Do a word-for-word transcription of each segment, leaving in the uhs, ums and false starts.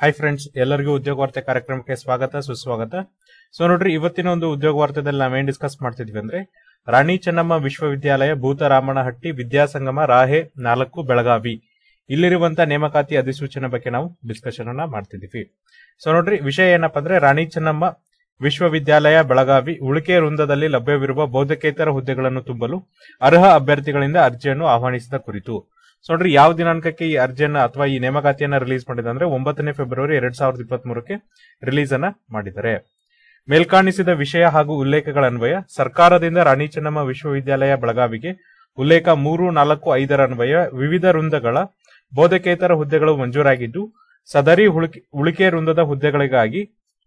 Hi friends, ಎಲ್ಲರಿಗೂ ಉದ್ಯೋಗ ವಾರ್ತೆ ಕಾರ್ಯಕ್ರಮಕ್ಕೆ ಸ್ವಾಗತ ಸುಸ್ವಾಗತ. ಸೊ ನೋಡ್ರಿ, ಇವತ್ತಿನ ಒಂದು ಉದ್ಯೋಗ ವಾರ್ತೆದಲ್ಲಿ ನಾವೇನ್ ಡಿಸ್ಕಸ್ ಮಾಡ್ತಿದ್ವಿ ಅಂದ್ರೆ ರಾಣಿ ಚೆನ್ನಮ್ಮ ವಿಶ್ವವಿದ್ಯಾಲಯ ಭೂತರಾಮನಹಟ್ಟಿ ವಿದ್ಯಾಸಂಗಮ ರಾಹೆ ನಾಲ್ಕು ಬೆಳಗಾವಿ ಇಲ್ಲಿರುವಂತ ನೇಮಕಾತಿ ಅಧಿಸೂಚನೆ ಬಗ್ಗೆ ನಾವು ಡಿಸ್ಕಷನ್ ಅನ್ನ ಮಾಡ್ತಿದ್ವಿ. ಸೊ ನೋಡ್ರಿ, ವಿಷಯ ಏನಪ್ಪಾ ಅಂದ್ರೆ ರಾಣಿ ಚೆನ್ನಮ್ಮ ವಿಶ್ವವಿದ್ಯಾಲಯ ಬೆಳಗಾವಿ ಉಳಿಕೆ ವೃಂದದಲ್ಲಿ ಲಭ್ಯವಿರುವ ಬೋಧಕೇತರ ಹುದ್ದೆಗಳನ್ನು ತುಂಬಲು ಅರ್ಹ ಅಭ್ಯರ್ಥಿಗಳಿಂದ ಅರ್ಜಿಯನ್ನು ಆಹ್ವಾನಿಸಿದ ಕುರಿತು. ಸೊ ನೋಡ್ರಿ, ಯಾವ ದಿನಾಂಕಕ್ಕೆ ಈ ಅರ್ಜಿಯನ್ನ ಅಥವಾ ಈ ನೇಮಕಾತಿಯನ್ನ ರಿಲೀಸ್ ಮಾಡಿದೆ ಅಂದ್ರೆ ಒಂಬತ್ತನೇ ಫೆಬ್ರವರಿ ಎರಡ್ ಸಾವಿರದ ಇಪ್ಪತ್ತ್ ಮೂರಕ್ಕೆ ರಿಲೀಸ್ ಅನ್ನ ಮಾಡಿದ್ದಾರೆ. ಮೇಲ್ಕಾಣಿಸಿದ ವಿಷಯ ಹಾಗೂ ಉಲ್ಲೇಖಗಳ ಅನ್ವಯ ಸರ್ಕಾರದಿಂದ ರಾಣಿ ಚೆನ್ನಮ್ಮ ವಿಶ್ವವಿದ್ಯಾಲಯ ಬೆಳಗಾವಿಗೆ ಉಲ್ಲೇಖ ಮೂರು ನಾಲ್ಕು ಐದರ ಅನ್ವಯ ವಿವಿಧ ವೃಂದಗಳ ಬೋಧಕೇತರ ಹುದ್ದೆಗಳು ಮಂಜೂರಾಗಿದ್ದು, ಸದರಿ ಉಳಿಕೆ ವೃಂದದ ಹುದ್ದೆಗಳಿಗಾಗಿ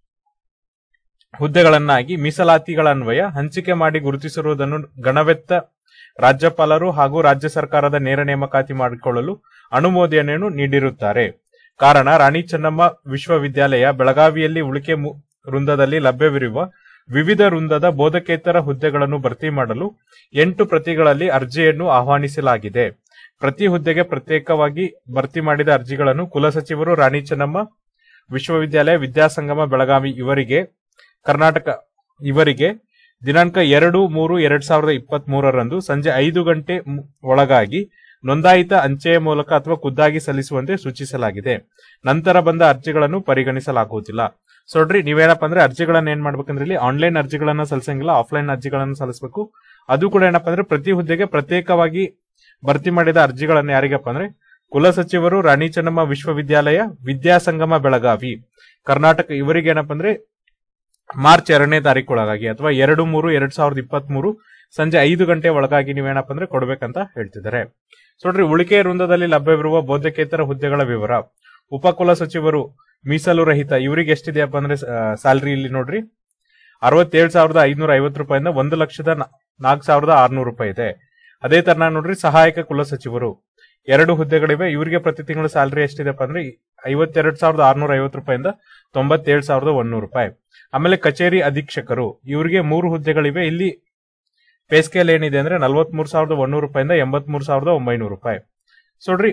ಹುದ್ದೆಗಳನ್ನಾಗಿ ಮೀಸಲಾತಿಗಳ ಅನ್ವಯ ಹಂಚಿಕೆ ಮಾಡಿ ಗುರುತಿಸಿರುವುದನ್ನು ಗಣವೆತ್ತ ರಾಜ್ಯಪಾಲರು ಹಾಗೂ ರಾಜ್ಯ ಸರ್ಕಾರದ ನೇರ ನೇಮಕಾತಿ ಮಾಡಿಕೊಳ್ಳಲು ಅನುಮೋದನೆಯನ್ನು ನೀಡಿರುತ್ತಾರೆ. ಕಾರಣ, ರಾಣಿ ಚೆನ್ನಮ್ಮ ವಿಶ್ವವಿದ್ಯಾಲಯ ಬೆಳಗಾವಿಯಲ್ಲಿ ಉಳಿಕೆ ವೃಂದದಲ್ಲಿ ಲಭ್ಯವಿರುವ ವಿವಿಧ ವೃಂದದ ಬೋಧಕೇತರ ಹುದ್ದೆಗಳನ್ನು ಭರ್ತಿ ಮಾಡಲು ಎಂಟು ಪ್ರತಿಗಳಲ್ಲಿ ಅರ್ಜಿಯನ್ನು ಆಹ್ವಾನಿಸಲಾಗಿದೆ. ಪ್ರತಿ ಹುದ್ದೆಗೆ ಪ್ರತ್ಯೇಕವಾಗಿ ಭರ್ತಿ ಮಾಡಿದ ಅರ್ಜಿಗಳನ್ನು ಕುಲಸಚಿವರು ರಾಣಿ ಚೆನ್ನಮ್ಮ ವಿಶ್ವವಿದ್ಯಾಲಯ ವಿದ್ಯಾಸಂಗಮ ಬೆಳಗಾವಿ ಇವರಿಗೆ ಕರ್ನಾಟಕ ಇವರಿಗೆ ದಿನಾಂಕ ಎರಡು ಮೂರು ಎರಡ್ ಸಾವಿರದ ಇಪ್ಪತ್ತ್ ಮೂರರಂದು ಸಂಜೆ ಐದು ಗಂಟೆ ಒಳಗಾಗಿ ನೋಂದಾಯಿತ ಅಂಚೆಯ ಮೂಲಕ ಅಥವಾ ಖುದ್ದಾಗಿ ಸಲ್ಲಿಸುವಂತೆ ಸೂಚಿಸಲಾಗಿದೆ. ನಂತರ ಬಂದ ಅರ್ಜಿಗಳನ್ನು ಪರಿಗಣಿಸಲಾಗುವುದಿಲ್ಲ. ಸೊ ನೋಡ್ರಿ, ನೀವೇನಪ್ಪ ಅಂದ್ರೆ ಅರ್ಜಿಗಳನ್ನ ಏನ್ ಮಾಡ್ಬೇಕಂದ್ರೆ ಇಲ್ಲಿ ಆನ್ಲೈನ್ ಅರ್ಜಿಗಳನ್ನ ಸಲ್ಲಿಸಂಗಿಲ್ಲ, ಆಫ್ಲೈನ್ ಅರ್ಜಿಗಳನ್ನ ಸಲ್ಲಿಸಬೇಕು. ಅದು ಕೂಡ ಏನಪ್ಪಾ ಅಂದ್ರೆ ಪ್ರತಿ ಹುದ್ದೆಗೆ ಪ್ರತ್ಯೇಕವಾಗಿ ಭರ್ತಿ ಮಾಡಿದ ಅರ್ಜಿಗಳನ್ನ ಯಾರಿಗಪ್ಪ ಅಂದ್ರೆ ಕುಲಸಚಿವರು ರಾಣಿ ಚೆನ್ನಮ್ಮ ವಿಶ್ವವಿದ್ಯಾಲಯ ವಿದ್ಯಾಸಂಗಮ ಬೆಳಗಾವಿ ಕರ್ನಾಟಕ ಇವರಿಗೆ ಏನಪ್ಪ ಅಂದ್ರೆ ಮಾರ್ಚ್ ಎರಡನೇ ತಾರೀಕು ಒಳಗಾಗಿ ಅಥವಾ ಎರಡು ಮೂರು ಎರಡ್ ಸಾವಿರದ ಇಪ್ಪತ್ತ್ ಮೂರು ಸಂಜೆ ಐದು ಗಂಟೆ ಒಳಗಾಗಿ ನೀವೇನಪ್ಪ ಅಂದ್ರೆ ಕೊಡ್ಬೇಕಂತ ಹೇಳ್ತಿದ್ದಾರೆ. ಸೊ ನೋಡ್ರಿ, ಉಳಿಕೆ ವೃಂದದಲ್ಲಿ ಲಭ್ಯವಿರುವ ಬೋಧಕೇತರ ಹುದ್ದೆಗಳ ವಿವರ. ಉಪಕುಲ ಸಚಿವರು ಮೀಸಲು ರಹಿತ ಇವರಿಗೆ ಎಷ್ಟಿದೆಯಪ್ಪ ಅಂದ್ರೆ ಸ್ಯಾಲರಿ ಇಲ್ಲಿ ನೋಡ್ರಿ ಅರವತ್ತೇಳು ಸಾವಿರದ ಐದ್ನೂರ ಐವತ್ತು ರೂಪಾಯಿಂದ ಒಂದು ಲಕ್ಷದ ನಾಲ್ಕು ಸಾವಿರದ ಆರ್ನೂರು ರೂಪಾಯಿ ಇದೆ. ಅದೇ ತರ ನೋಡ್ರಿ, ಸಹಾಯಕ ಕುಲ ಸಚಿವರು ಎರಡು ಹುದ್ದೆಗಳಿವೆ. ಇವರಿಗೆ ಪ್ರತಿ ತಿಂಗಳ ಸ್ಯಾಲರಿ ಎಷ್ಟಿದೆಪ್ಪ ಅಂದ್ರೆ ಐವತ್ತೆರಡು ಸಾವಿರದ ಆರ್ನೂರ ಐವತ್ತು ರೂಪಾಯಿಂದ ತೊಂಬತ್ತೇಳು ಸಾವಿರದ ಒಂದೂರು ರೂಪಾಯಿ. ಆಮೇಲೆ ಕಚೇರಿ ಅಧೀಕ್ಷಕರು ಇವರಿಗೆ ಮೂರು ಹುದ್ದೆಗಳಿವೆ. ಇಲ್ಲಿ ಪೇ ಸ್ಕೇಲ್ ಏನಿದೆ ಅಂದ್ರೆ ನಲ್ವತ್ ಮೂರು ಸಾವಿರದ ಒಂದೂರು ರೂಪಾಯಿಂದ ಎಂಬತ್ ಮೂರು ಸಾವಿರದ ಒಂಬೈನೂರು ರೂಪಾಯಿ. ಸೊ ನೋಡ್ರಿ,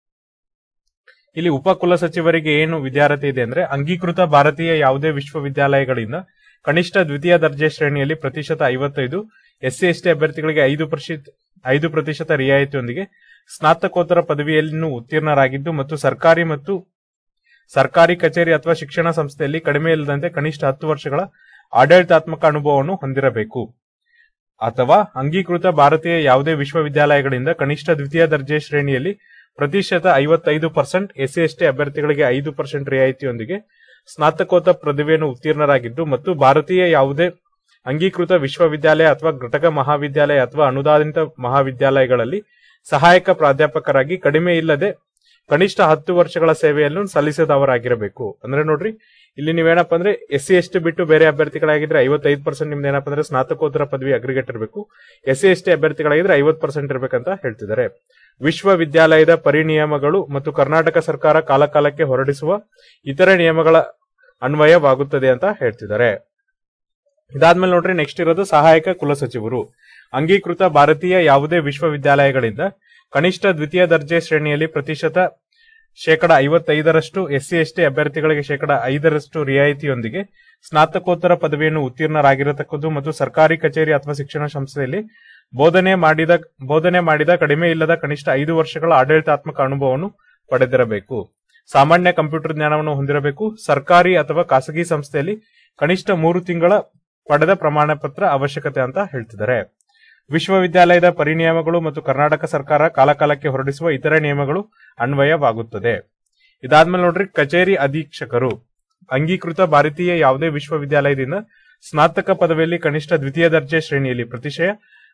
ಇಲ್ಲಿ ಉಪಕುಲ ಸಚಿವರಿಗೆ ಏನು ವಿದ್ಯಾರ್ಹತೆ ಇದೆ ಅಂದ್ರೆ ಅಂಗೀಕೃತ ಭಾರತೀಯ ಯಾವುದೇ ವಿಶ್ವವಿದ್ಯಾಲಯಗಳಿಂದ ಕನಿಷ್ಠ ದ್ವಿತೀಯ ದರ್ಜೆ ಶ್ರೇಣಿಯಲ್ಲಿ ಪ್ರತಿಶತ ಐವತ್ತೈದು, ಎಸ್ಸಿ ಎಸ್ಟಿ ಅಭ್ಯರ್ಥಿಗಳಿಗೆ ಐದು ಪ್ರತಿಶತ ಐದು ಪ್ರತಿಶತ ರಿಯಾಯಿತಿಯೊಂದಿಗೆ ಸ್ನಾತಕೋತ್ತರ ಪದವಿಯನ್ನು ಉತ್ತೀರ್ಣರಾಗಿದ್ದು ಮತ್ತು ಸರ್ಕಾರಿ ಮತ್ತು ಸರ್ಕಾರಿ ಕಚೇರಿ ಅಥವಾ ಶಿಕ್ಷಣ ಸಂಸ್ಥೆಯಲ್ಲಿ ಕಡಿಮೆ ಇಲ್ಲದಂತೆ ಕನಿಷ್ಠ ಹತ್ತು ವರ್ಷಗಳ ಆಡಳಿತಾತ್ಮಕ ಅನುಭವವನ್ನು ಹೊಂದಿರಬೇಕು. ಅಥವಾ ಅಂಗೀಕೃತ ಭಾರತೀಯ ಯಾವುದೇ ವಿಶ್ವವಿದ್ಯಾಲಯಗಳಿಂದ ಕನಿಷ್ಠ ದ್ವಿತೀಯ ದರ್ಜೆ ಶ್ರೇಣಿಯಲ್ಲಿ ಪ್ರತಿಶತ ಐವತ್ತೈದು ಪರ್ಸೆಂಟ್, ಎಸ್ಸಿ ಎಸ್ಟಿ ಅಭ್ಯರ್ಥಿಗಳಿಗೆ ಐದು ಪರ್ಸೆಂಟ್ ರಿಯಾಯಿತಿಯೊಂದಿಗೆ ಸ್ನಾತಕೋತ್ತರ ಪದವಿಯನ್ನು ಉತ್ತೀರ್ಣರಾಗಿದ್ದು ಮತ್ತು ಭಾರತೀಯ ಯಾವುದೇ ಅಂಗೀಕೃತ ವಿಶ್ವವಿದ್ಯಾಲಯ ಅಥವಾ ಘಟಕ ಮಹಾವಿದ್ಯಾಲಯ ಅಥವಾ ಅನುದಾನಿತ ಮಹಾವಿದ್ಯಾಲಯಗಳಲ್ಲಿ ಸಹಾಯಕ ಪ್ರಾಧ್ಯಾಪಕರಾಗಿ ಕಡಿಮೆ ಇಲ್ಲದೆ ಕನಿಷ್ಠ ಹತ್ತು ವರ್ಷಗಳ ಸೇವೆಯನ್ನು ಸಲ್ಲಿಸಿದವರಾಗಿರಬೇಕು. ಅಂದ್ರೆ ನೋಡ್ರಿ, ಇಲ್ಲಿ ನೀವೇನಪ್ಪ ಅಂದ್ರೆ ಎಸ್ ಸಿ ಎಸ್ ಟಿ ಬಿಟ್ಟು ಬೇರೆ ಅಭ್ಯರ್ಥಿಗಳಾಗಿದ್ರೆ ಐವತ್ತೈದು ಪರ್ಸೆಂಟ್ ನಿಮ್ದು ಏನಪ್ಪ ಅಂದ್ರೆ ಸ್ನಾತಕೋತ್ತರ ಪದವಿ ಅಗ್ರಿಗೇಟ್ ಇರಬೇಕು. ಎಸ್ ಸಿ ಎಸ್ ಟಿ ಅಭ್ಯರ್ಥಿಗಳಾಗಿದ್ರೆ ಐವತ್ತು ಪರ್ಸೆಂಟ್ ಇರಬೇಕಂತ ಹೇಳ್ತಿದ್ದಾರೆ. ವಿಶ್ವವಿದ್ಯಾಲಯದ ಪರಿನಿಯಮಗಳು ಮತ್ತು ಕರ್ನಾಟಕ ಸರ್ಕಾರ ಕಾಲಕಾಲಕ್ಕೆ ಹೊರಡಿಸುವ ಇತರೆ ನಿಯಮಗಳ ಅನ್ವಯವಾಗುತ್ತದೆ ಅಂತ ಹೇಳ್ತಿದ್ದಾರೆ. ಇದಾದ್ಮೇಲೆ ನೋಡ್ರಿ, ನೆಕ್ಸ್ಟ್ ಇರೋದು ಸಹಾಯಕ ಕುಲಸಚಿವರು. ಅಂಗೀಕೃತ ಭಾರತೀಯ ಯಾವುದೇ ವಿಶ್ವವಿದ್ಯಾಲಯಗಳಿಂದ ಕನಿಷ್ಠ ದ್ವಿತೀಯ ದರ್ಜೆ ಶ್ರೇಣಿಯಲ್ಲಿ ಪ್ರತಿಶತ ಶೇಕಡ ಐವತ್ತೈದರಷ್ಟು, ಎಸ್ಸಿ ಎಸ್ಟಿ ಅಭ್ಯರ್ಥಿಗಳಿಗೆ ಶೇಕಡ ಐದರಷ್ಟು ರಿಯಾಯಿತಿಯೊಂದಿಗೆ ಸ್ನಾತಕೋತ್ತರ ಪದವಿಯನ್ನು ಉತ್ತೀರ್ಣರಾಗಿರತಕ್ಕದ್ದು ಮತ್ತು ಸರ್ಕಾರಿ ಕಚೇರಿ ಅಥವಾ ಶಿಕ್ಷಣ ಸಂಸ್ಥೆಯಲ್ಲಿ ಬೋಧನೆ ಮಾಡಿದ ಬೋಧನೆ ಮಾಡಿದ ಕಡಿಮೆ ಇಲ್ಲದ ಕನಿಷ್ಠ ಐದು ವರ್ಷಗಳ ಆಡಳಿತಾತ್ಮಕ ಅನುಭವವನ್ನು ಪಡೆದಿರಬೇಕು. ಸಾಮಾನ್ಯ ಕಂಪ್ಯೂಟರ್ ಜ್ಞಾನವನ್ನು ಹೊಂದಿರಬೇಕು. ಸರ್ಕಾರಿ ಅಥವಾ ಖಾಸಗಿ ಸಂಸ್ಥೆಯಲ್ಲಿ ಕನಿಷ್ಠ ಮೂರು ತಿಂಗಳ ಪಡೆದ ಪ್ರಮಾಣ ಪತ್ರ ಅವಶ್ಯಕತೆ ಅಂತ ಹೇಳ್ತಿದ್ದಾರೆ. ವಿಶ್ವವಿದ್ಯಾಲಯದ ಪರಿನಿಯಮಗಳು ಮತ್ತು ಕರ್ನಾಟಕ ಸರ್ಕಾರ ಕಾಲಕಾಲಕ್ಕೆ ಹೊರಡಿಸುವ ಇತರೆ ನಿಯಮಗಳು ಅನ್ವಯವಾಗುತ್ತದೆ. ಇದಾದ್ಮೇಲೆ ನೋಡ್ರಿ, ಕಚೇರಿ ಅಧೀಕ್ಷಕರು. ಅಂಗೀಕೃತ ಭಾರತೀಯ ಯಾವುದೇ ವಿಶ್ವವಿದ್ಯಾಲಯದಿಂದ ಸ್ನಾತಕ ಪದವಿಯಲ್ಲಿ ಕನಿಷ್ಠ ದ್ವಿತೀಯ ದರ್ಜೆ ಶ್ರೇಣಿಯಲ್ಲಿ ಪ್ರತಿಶಯ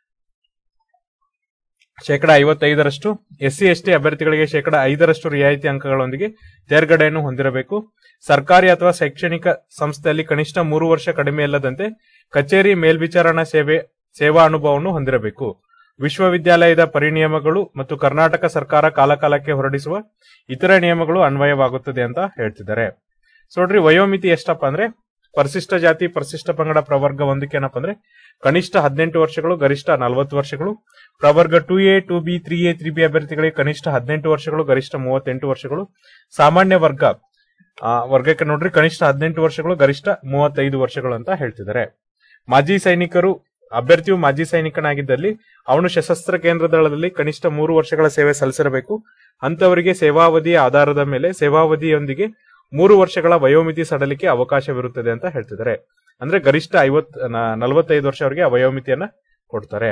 ಶೇಕಡ ಐವತ್ತೈದರಷ್ಟು, ಎಸ್ಸಿ ಎಸ್ಟಿ ಅಭ್ಯರ್ಥಿಗಳಿಗೆ ಶೇಕಡ ಐದರಷ್ಟು ರಿಯಾಯಿತಿ ಅಂಕಗಳೊಂದಿಗೆ ತೇರ್ಗಡೆಯನ್ನು ಹೊಂದಿರಬೇಕು. ಸರ್ಕಾರಿ ಅಥವಾ ಶೈಕ್ಷಣಿಕ ಸಂಸ್ಥೆಯಲ್ಲಿ ಕನಿಷ್ಠ ಮೂರು ವರ್ಷ ಕಡಿಮೆ ಇಲ್ಲದಂತೆ ಕಚೇರಿ ಮೇಲ್ವಿಚಾರಣಾ ಸೇವೆ ಸೇವಾ ಅನುಭವವನ್ನು ಹೊಂದಿರಬೇಕು. ವಿಶ್ವವಿದ್ಯಾಲಯದ ಪರಿನಿಯಮಗಳು ಮತ್ತು ಕರ್ನಾಟಕ ಸರ್ಕಾರ ಕಾಲಕಾಲಕ್ಕೆ ಹೊರಡಿಸುವ ಇತರ ನಿಯಮಗಳು ಅನ್ವಯವಾಗುತ್ತದೆ ಅಂತ ಹೇಳ್ತಿದ್ದಾರೆ. ಸೊ ನೋಡ್ರಿ, ವಯೋಮಿತಿ ಎಷ್ಟಪ್ಪ ಅಂದ್ರೆ ಪರಿಶಿಷ್ಟ ಜಾತಿ ಪರಿಶಿಷ್ಟ ಪಂಗಡ ಪ್ರವರ್ಗ ಒಂದಕ್ಕೆ ಏನಪ್ಪ ಅಂದ್ರೆ ಕನಿಷ್ಠ ಹದಿನೆಂಟು ವರ್ಷಗಳು, ಗರಿಷ್ಠ ನಲವತ್ತು ವರ್ಷಗಳು. ಪ್ರವರ್ಗ two A two B three A three B ಅಭ್ಯರ್ಥಿಗಳಿಗೆ ಕನಿಷ್ಠ ಹದಿನೆಂಟು ವರ್ಷಗಳು, ಗರಿಷ್ಠ ಮೂವತ್ತೆಂಟು ವರ್ಷಗಳು. ಸಾಮಾನ್ಯ ವರ್ಗ ವರ್ಗಕ್ಕೆ ನೋಡ್ರಿ ಕನಿಷ್ಠ ಹದಿನೆಂಟು ವರ್ಷಗಳು ಗರಿಷ್ಠ ಮೂವತ್ತೈದು ವರ್ಷಗಳು ಅಂತ ಹೇಳ್ತಿದ್ದಾರೆ. ಮಾಜಿ ಸೈನಿಕರು ಅಭ್ಯರ್ಥಿಯು ಮಾಜಿ ಸೈನಿಕನಾಗಿದ್ದಲ್ಲಿ ಅವನು ಸಶಸ್ತ್ರ ಕೇಂದ್ರ ದಳದಲ್ಲಿ ಕನಿಷ್ಠ ಮೂರು ವರ್ಷಗಳ ಸೇವೆ ಸಲ್ಲಿಸಿರಬೇಕು. ಅಂತವರಿಗೆ ಸೇವಾವಧಿಯ ಆಧಾರದ ಮೇಲೆ ಸೇವಾವಧಿಯೊಂದಿಗೆ ಮೂರು ವರ್ಷಗಳ ವಯೋಮಿತಿ ಸಡಲಿಕೆ ಅವಕಾಶವಿರುತ್ತದೆ ಅಂತ ಹೇಳ್ತಿದ್ದಾರೆ. ಅಂದ್ರೆ ಗರಿಷ್ಠ ಐವತ್ ನಲವತ್ತೈದು ವರ್ಷವರೆಗೆ ವಯೋಮಿತಿಯನ್ನ ಕೊಡ್ತಾರೆ.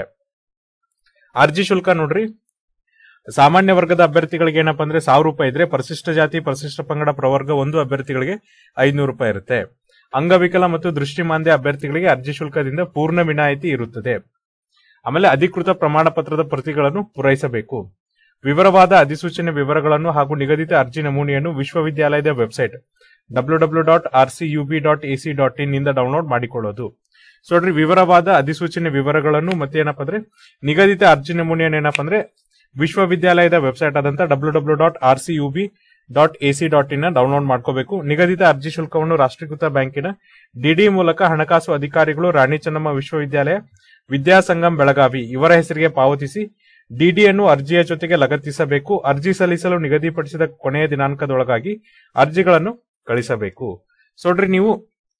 ಅರ್ಜಿ ಶುಲ್ಕ ನೋಡ್ರಿ, ಸಾಮಾನ್ಯ ವರ್ಗದ ಅಭ್ಯರ್ಥಿಗಳಿಗೆ ಏನಪ್ಪಾ ಅಂದ್ರೆ ಸಾವಿರ ರೂಪಾಯಿ ಇದ್ರೆ, ಪರಿಶಿಷ್ಟ ಜಾತಿ ಪರಿಶಿಷ್ಟ ಪಂಗಡ ಪ್ರವರ್ಗ ಒಂದು ಅಭ್ಯರ್ಥಿಗಳಿಗೆ ಐದ್ನೂರು ರೂಪಾಯಿ ಇರುತ್ತೆ. ಅಂಗವಿಕಲ ಮತ್ತು ದೃಷ್ಟಿಮಾಂದ್ಯ ಅಭ್ಯರ್ಥಿಗಳಿಗೆ ಅರ್ಜಿ ಶುಲ್ಕದಿಂದ ಪೂರ್ಣ ವಿನಾಯಿತಿ ಇರುತ್ತದೆ. ಆಮೇಲೆ ಅಧಿಕೃತ ಪ್ರಮಾಣ ಪತ್ರದ ಪ್ರತಿಗಳನ್ನು ಪೂರೈಸಬೇಕು. ವಿವರವಾದ ಅಧಿಸೂಚನೆ ವಿವರಗಳನ್ನು ಹಾಗೂ ನಿಗದಿತ ಅರ್ಜಿ ನಮೂನೆಯನ್ನು ವಿಶ್ವವಿದ್ಯಾಲಯದ website W W dot R C U B dot A C dot in ನಿಂದ ಡೌನ್ಲೋಡ್ ಮಾಡಿಕೊಳ್ಳೋದು. ಸೊ ನೋಡ್ರಿ, ವಿವರವಾದ ಅಧಿಸೂಚನೆ ವಿವರಗಳನ್ನು ಮತ್ತೆ ಏನಪ್ಪಾ ಅಂದ್ರೆ ನಿಗದಿತ ಅರ್ಜಿ ನಮೂನೆಯನ್ನು ಏನಪ್ಪಾ ಅಂದ್ರೆ ವಿಶ್ವವಿದ್ಯಾಲಯದ ವೆಬ್ಸೈಟ್ ಆದಂತ W W dot R C U B dot A C dot in download ಮಾಡ್ಕೋಬೇಕು. ನಿಗದಿತ ಅರ್ಜಿ ಶುಲ್ಕವನ್ನು ರಾಷ್ಟ್ರೀಕೃತ ಬ್ಯಾಂಕಿನ ಡಿಡಿ ಮೂಲಕ ಹಣಕಾಸು ಅಧಿಕಾರಿಗಳು ರಾಣಿ ಚೆನ್ನಮ್ಮ ವಿಶ್ವವಿದ್ಯಾಲಯ ವಿದ್ಯಾಸಂಗಮ್ ಬೆಳಗಾವಿ ಇವರ ಹೆಸರಿಗೆ ಪಾವತಿಸಿ ಡಿಡಿಯನ್ನು ಅರ್ಜಿಯ ಜೊತೆಗೆ ಲಗತ್ತಿಸಬೇಕು. ಅರ್ಜಿ ಸಲ್ಲಿಸಲು ನಿಗದಿಪಡಿಸಿದ ಕೊನೆಯ ದಿನಾಂಕದೊಳಗಾಗಿ ಅರ್ಜಿಗಳನ್ನು ಕಳಿಸಬೇಕು. ಸೊ ನೋಡ್ರಿ, ನೀವು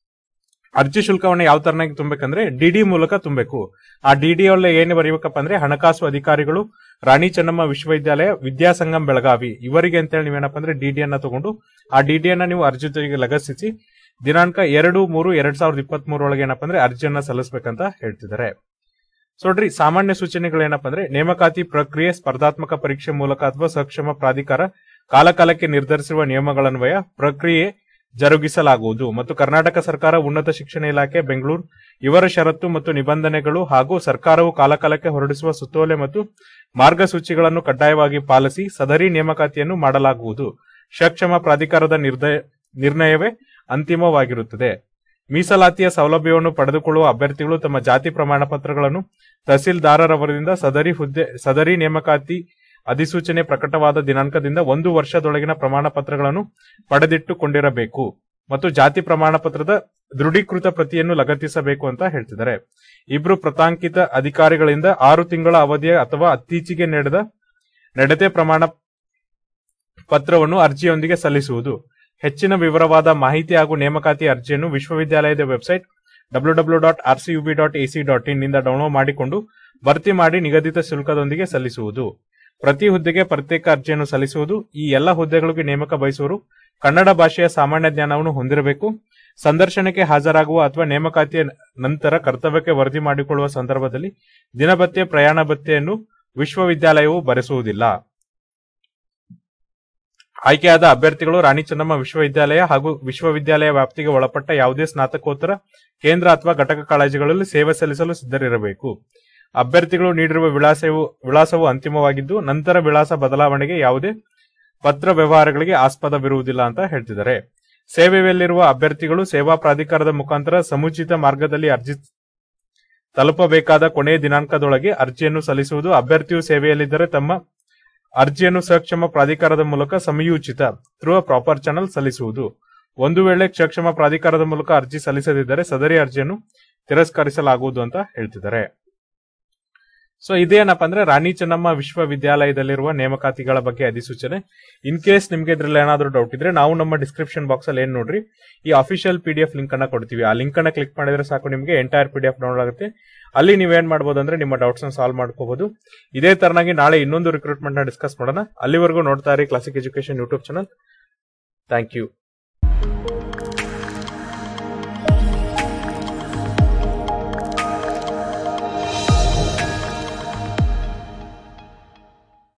ಅರ್ಜಿ ಶುಲ್ಕವನ್ನು ಯಾವ ತರನಾಗಿ ತುಂಬಬೇಕಂದ್ರೆ ಡಿಡಿ ಮೂಲಕ ತುಂಬಬೇಕು. ಆ ಡಿಡಿ ಒಳ್ಳೆ ಏನು ಬರೀಬೇಕಪ್ಪ ಅಂದ್ರೆ ಹಣಕಾಸು ಅಧಿಕಾರಿಗಳು ರಾಣಿ ಚೆನ್ನಮ್ಮ ವಿಶ್ವವಿದ್ಯಾಲಯ ವಿದ್ಯಾಸಂಗಮ್ ಬೆಳಗಾವಿ ಇವರಿಗೆ ಅಂತೇಳಿ ನೀವೇನಪ್ಪ ಅಂದ್ರೆ ಡಿಡಿ ಅನ್ನ ತಗೊಂಡು ಆ ಡಿಡಿಯನ್ನ ನೀವು ಅರ್ಜಿ ಜೊತೆಗೆ ಲಗತ್ತಿಸಿ ದಿನಾಂಕ ಎರಡು ಮೂರು ಎರಡ್ ಸಾವಿರದ ಇಪ್ಪತ್ತ್ ಮೂರೊಳಗೆ ಏನಪ್ಪಾ ಅಂದ್ರೆ ಅರ್ಜಿಯನ್ನ ಸಲ್ಲಿಸಬೇಕಂತ ಹೇಳ್ತಿದ್ದಾರೆ. ಸೊ ನೋಡ್ರಿ, ಸಾಮಾನ್ಯ ಸೂಚನೆಗಳು ಏನಪ್ಪಾ ಅಂದ್ರೆ ನೇಮಕಾತಿ ಪ್ರಕ್ರಿಯೆ ಸ್ಪರ್ಧಾತ್ಮಕ ಪರೀಕ್ಷೆ ಮೂಲಕ ಅಥವಾ ಸಕ್ಷಮ ಪ್ರಾಧಿಕಾರ ಕಾಲಕಾಲಕ್ಕೆ ನಿರ್ಧರಿಸಿರುವ ನಿಯಮಗಳನ್ವಯ ಪ್ರಕ್ರಿಯೆ ಜರುಗಿಸಲಾಗುವುದು ಮತ್ತು ಕರ್ನಾಟಕ ಸರ್ಕಾರ ಉನ್ನತ ಶಿಕ್ಷಣ ಇಲಾಖೆ ಬೆಂಗಳೂರು ಇವರ ಷರತ್ತು ಮತ್ತು ನಿಬಂಧನೆಗಳು ಹಾಗೂ ಸರ್ಕಾರವು ಕಾಲಕಾಲಕ್ಕೆ ಹೊರಡಿಸುವ ಸುತ್ತೋಲೆ ಮತ್ತು ಮಾರ್ಗಸೂಚಿಗಳನ್ನು ಕಡ್ಡಾಯವಾಗಿ ಪಾಲಿಸಿ ಸದರಿ ನೇಮಕಾತಿಯನ್ನು ಮಾಡಲಾಗುವುದು. ಸಕ್ಷಮ ಪ್ರಾಧಿಕಾರದ ನಿರ್ಣಯವೇ ಅಂತಿಮವಾಗಿರುತ್ತದೆ. ಮೀಸಲಾತಿಯ ಸೌಲಭ್ಯವನ್ನು ಪಡೆದುಕೊಳ್ಳುವ ಅಭ್ಯರ್ಥಿಗಳು ತಮ್ಮ ಜಾತಿ ಪ್ರಮಾಣ ಪತ್ರಗಳನ್ನು ತಹಸೀಲ್ದಾರರವರಿಂದ ಸದರಿ ಹುದ್ದೆ ಸದರಿ ನೇಮಕಾತಿ ಅಧಿಸೂಚನೆ ಪ್ರಕಟವಾದ ದಿನಾಂಕದಿಂದ ಒಂದು ವರ್ಷದೊಳಗಿನ ಪ್ರಮಾಣ ಪತ್ರಗಳನ್ನು ಪಡೆದಿಟ್ಟುಕೊಂಡಿರಬೇಕು ಮತ್ತು ಜಾತಿ ಪ್ರಮಾಣ ಪತ್ರದ ದೃಢೀಕೃತ ಪ್ರತಿಯನ್ನು ಲಗತ್ತಿಸಬೇಕು ಅಂತ ಹೇಳ್ತಿದ್ದಾರೆ. ಇಬ್ರು ಪ್ರತಾಂಕಿತ ಅಧಿಕಾರಿಗಳಿಂದ ಆರು ತಿಂಗಳ ಅವಧಿಯ ಅಥವಾ ಇತ್ತೀಚೆಗೆ ನಡೆದ ನಡತೆ ಪ್ರಮಾಣ ಪತ್ರವನ್ನು ಅರ್ಜಿಯೊಂದಿಗೆ ಸಲ್ಲಿಸುವುದು. ಹೆಚ್ಚಿನ ವಿವರವಾದ ಮಾಹಿತಿ ಹಾಗೂ ನೇಮಕಾತಿ ಅರ್ಜಿಯನ್ನು ವಿಶ್ವವಿದ್ಯಾಲಯದ website W W dot R C U B dot A C dot in ನಿಂದ ಡೌನ್ಲೋಡ್ ಮಾಡಿಕೊಂಡು ಭರ್ತಿ ಮಾಡಿ ನಿಗದಿತ ಶುಲ್ಕದೊಂದಿಗೆ ಸಲ್ಲಿಸುವುದು. ಪ್ರತಿ ಹುದ್ದೆಗೆ ಪ್ರತ್ಯೇಕ ಅರ್ಜಿಯನ್ನು ಸಲ್ಲಿಸುವುದು. ಈ ಎಲ್ಲ ಹುದ್ದೆಗಳಿಗೆ ನೇಮಕ ಬಯಸುವರು ಕನ್ನಡ ಭಾಷೆಯ ಸಾಮಾನ್ಯ ಜ್ಞಾನವನ್ನು ಹೊಂದಿರಬೇಕು. ಸಂದರ್ಶನಕ್ಕೆ ಹಾಜರಾಗುವ ಅಥವಾ ನೇಮಕಾತಿಯ ನಂತರ ಕರ್ತವ್ಯಕ್ಕೆ ವರದಿ ಮಾಡಿಕೊಳ್ಳುವ ಸಂದರ್ಭದಲ್ಲಿ ದಿನಭತ್ಯೆ ಪ್ರಯಾಣ ಭತ್ಯೆಯನ್ನು ವಿಶ್ವವಿದ್ಯಾಲಯವು ಭರಿಸುವುದಿಲ್ಲ. ಆಯ್ಕೆಯಾದ ಅಭ್ಯರ್ಥಿಗಳು ರಾಣಿ ಚೆನ್ನಮ್ಮ ವಿಶ್ವವಿದ್ಯಾಲಯ ಹಾಗೂ ವಿಶ್ವವಿದ್ಯಾಲಯ ವ್ಯಾಪ್ತಿಗೆ ಒಳಪಟ್ಟ ಯಾವುದೇ ಸ್ನಾತಕೋತ್ತರ ಕೇಂದ್ರ ಅಥವಾ ಘಟಕ ಕಾಲೇಜುಗಳಲ್ಲಿ ಸೇವೆ ಸಲ್ಲಿಸಲು ಸಿದ್ಧರಿರಬೇಕು. ಅಭ್ಯರ್ಥಿಗಳು ನೀಡಿರುವ ವಿಳಾಸವು ವಿಳಾಸವು ಅಂತಿಮವಾಗಿದ್ದು ನಂತರ ವಿಳಾಸ ಬದಲಾವಣೆಗೆ ಯಾವುದೇ ಪತ್ರ ವ್ಯವಹಾರಗಳಿಗೆ ಆಸ್ಪದವಿರುವುದಿಲ್ಲ ಅಂತ ಹೇಳ್ತಿದ್ದಾರೆ. ಸೇವೆಯಲ್ಲಿರುವ ಅಭ್ಯರ್ಥಿಗಳು ಸೇವಾ ಪ್ರಾಧಿಕಾರದ ಮುಖಾಂತರ ಸಮುಚಿತ ಮಾರ್ಗದಲ್ಲಿ ಅರ್ಜಿ ತಲುಪಬೇಕಾದ ಕೊನೆಯ ದಿನಾಂಕದೊಳಗೆ ಅರ್ಜಿಯನ್ನು ಸಲ್ಲಿಸುವುದು. ಅಭ್ಯರ್ಥಿಯು ಸೇವೆಯಲ್ಲಿದ್ದರೆ ತಮ್ಮ ಅರ್ಜಿಯನ್ನು ಸಕ್ಷಮ ಪ್ರಾಧಿಕಾರದ ಮೂಲಕ ಸಮಯೋಚಿತ ಥ್ರೂ ಅ ಪ್ರಾಪರ್ ಚಾನಲ್ ಸಲ್ಲಿಸುವುದು. ಒಂದು ವೇಳೆ ಸಕ್ಷಮ ಪ್ರಾಧಿಕಾರದ ಮೂಲಕ ಅರ್ಜಿ ಸಲ್ಲಿಸದಿದ್ದರೆ ಸದರಿ ಅರ್ಜಿಯನ್ನು ತಿರಸ್ಕರಿಸಲಾಗುವುದು ಅಂತ ಹೇಳ್ತಿದ್ದಾರೆ. ಸೊ ಇದೇನಪ್ಪ ಅಂದ್ರೆ ರಾಣಿ ಚೆನ್ನಮ್ಮ ವಿಶ್ವವಿದ್ಯಾಲಯದಲ್ಲಿರುವ ನೇಮಕಾತಿಗಳ ಬಗ್ಗೆ ಅಧಿಸೂಚನೆ. ಇನ್ ಕೇಸ್ ನಿಮ್ಗೆ ಇದ್ರಲ್ಲಿ ಏನಾದ್ರು ಡೌಟ್ ಇದ್ರೆ ನಾವು ನಮ್ಮ ಡಿಸ್ಕ್ರಿಪ್ಷನ್ ಬಾಕ್ಸ್ ಅಲ್ಲಿ ಏನ್ ನೋಡ್ರಿ ಈ official P D F link ಅನ್ನ ಕೊಡ್ತೀವಿ. ಆ ಲಿಂಕ್ ಅನ್ನ ಕ್ಲಿಕ್ ಮಾಡಿದ್ರೆ ಸಾಕು, ನಿಮ್ಗೆ entire P D F download ಆಗುತ್ತೆ. ಅಲ್ಲಿ ನೀವೇನ್ ಮಾಡಬಹುದು ಅಂದ್ರೆ ನಿಮ್ಮ ಡೌಟ್ಸ್ ನ ಸಾಲ್ವ್ ಮಾಡ್ಕೋಬಹುದು. ಇದೇ ತರನಾಗಿ ನಾಳೆ ಇನ್ನೊಂದು ರಿಕ್ರೂಟ್ಮೆಂಟ್ ನ ಡಿಸ್ಕಸ್ ಮಾಡೋಣ. ಅಲ್ಲಿವರೆಗೂ ನೋಡ್ತಾ ಇರಿ classic education YouTube channel. Thank you.